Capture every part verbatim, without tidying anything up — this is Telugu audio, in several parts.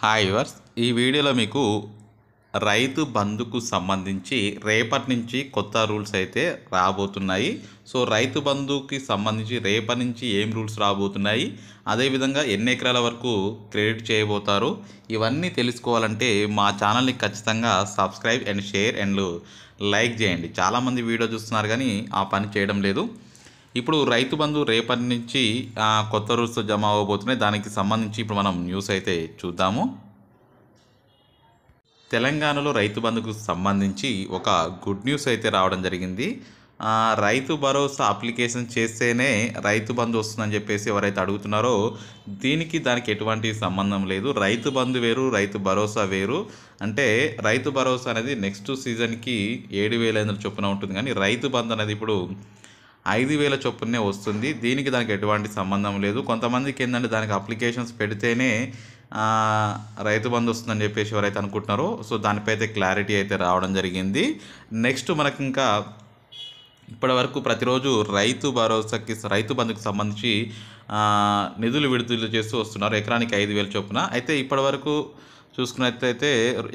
హాయ్ వర్స్ ఈ వీడియోలో మీకు రైతు బంధుకు సంబంధించి రేపటి నుంచి కొత్త రూల్స్ అయితే రాబోతున్నాయి. సో రైతు బంధుకి సంబంధించి రేపటి నుంచి ఏం రూల్స్ రాబోతున్నాయి, అదేవిధంగా ఎన్ని ఎకరాల వరకు క్రెడిట్ చేయబోతారు, ఇవన్నీ తెలుసుకోవాలంటే మా ఛానల్ని ఖచ్చితంగా subscribe and share and like చేయండి. చాలామంది వీడియో చూస్తున్నారు కానీ ఆ పని చేయడం లేదు. ఇప్పుడు రైతు బంధు రేపటి నుంచి కొత్త రూల్స్ జమ అవ్వబోతున్నాయి. దానికి సంబంధించి ఇప్పుడు మనం న్యూస్ అయితే చూద్దాము. తెలంగాణలో రైతు బంధుకు సంబంధించి ఒక గుడ్ న్యూస్ అయితే రావడం జరిగింది. రైతు భరోసా అప్లికేషన్ చేస్తేనే రైతు బంధు వస్తుందని చెప్పేసి ఎవరైతే అడుగుతున్నారో దీనికి దానికి ఎటువంటి సంబంధం లేదు. రైతు బంధు వేరు, రైతు భరోసా వేరు. అంటే రైతు భరోసా అనేది నెక్స్ట్ సీజన్కి ఏడు వేల ఐదు వందల చొప్పున ఉంటుంది, కానీ రైతు బంధు అనేది ఇప్పుడు ఐదు వేల చొప్పునే వస్తుంది. దీనికి దానికి ఎటువంటి సంబంధం లేదు. కొంతమందికి ఏంటంటే దానికి అప్లికేషన్స్ పెడితేనే రైతు బంధు వస్తుందని చెప్పేసి ఎవరైతే అనుకుంటున్నారో సో దానిపై అయితే క్లారిటీ అయితే రావడం జరిగింది. నెక్స్ట్ మనకి ఇంకా ఇప్పటి వరకు ప్రతిరోజు రైతు భరోసాకి రైతు బంధుకు సంబంధించి నిధులు విడుదల చేస్తూ వస్తున్నారు, ఎకరానికి ఐదు వేల చొప్పున. అయితే ఇప్పటి వరకు చూసుకున్నట్లయితే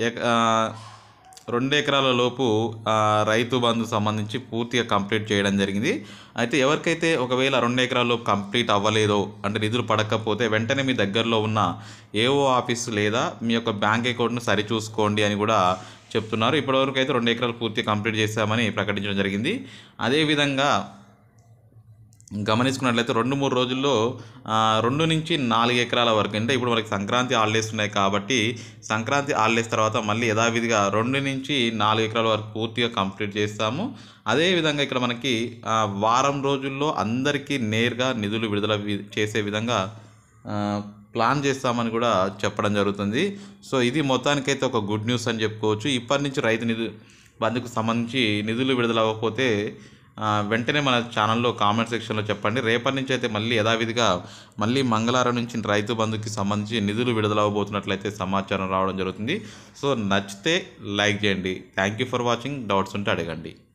రెండు ఎకరాల లోపు రైతు బంధు సంబంధించి పూర్తిగా కంప్లీట్ చేయడం జరిగింది. అయితే ఎవరికైతే ఒకవేళ రెండు ఎకరాల లోపు కంప్లీట్ అవ్వలేదో, అంటే నిధులు పడకపోతే వెంటనే మీ దగ్గరలో ఉన్న ఏఓ ఆఫీస్ లేదా మీ యొక్క బ్యాంక్ అకౌంట్ను సరిచూసుకోండి అని కూడా చెప్తున్నారు. ఇప్పటివరకు అయితే రెండు ఎకరాలు పూర్తిగా కంప్లీట్ చేశామని ప్రకటించడం జరిగింది. అదేవిధంగా గమనించుకున్నట్లయితే రెండు మూడు రోజుల్లో రెండు నుంచి నాలుగు ఎకరాల వరకు, అంటే ఇప్పుడు మనకి సంక్రాంతి హాలిడేస్ ఉన్నాయి కాబట్టి సంక్రాంతి హాలిడేస్ తర్వాత మళ్ళీ యథావిధిగా రెండు నుంచి నాలుగు ఎకరాల వరకు పూర్తిగా కంప్లీట్ చేస్తాము. అదేవిధంగా ఇక్కడ మనకి వారం రోజుల్లో అందరికీ నేరుగా నిధులు విడుదల చేసే విధంగా ప్లాన్ చేస్తామని కూడా చెప్పడం జరుగుతుంది. సో ఇది మొత్తానికైతే ఒక గుడ్ న్యూస్ అని చెప్పుకోవచ్చు. ఇప్పటి నుంచి రైతు నిధు బంధుకు సంబంధించి నిధులు విడుదల అవ్వకపోతే వెంటనే మన ఛానల్లో కామెంట్ సెక్షన్లో చెప్పండి. రేపటి నుంచి అయితే మళ్ళీ యథావిధిగా మళ్ళీ మంగళవారం నుంచి రైతు బంధుకి సంబంధించి నిధులు విడుదల అవ్వబోతున్నట్లయితే సమాచారం రావడం జరుగుతుంది. సో నచ్చితే లైక్ చేయండి. Thank you for watching. Doubts ఉంటే అడగండి.